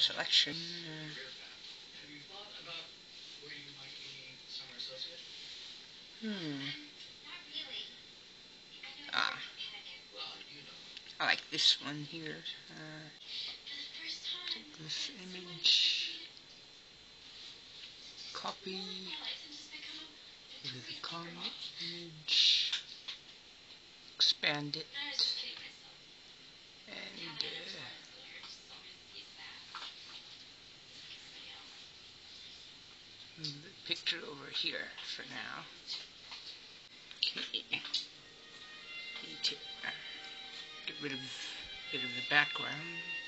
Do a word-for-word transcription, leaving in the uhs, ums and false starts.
selection. Hmm. Ah. I like this one here. Uh, take this image. Copy. Go to the common image. Expand it. And uh, move the picture over here for now. Okay. Need to get rid of a bit of the background.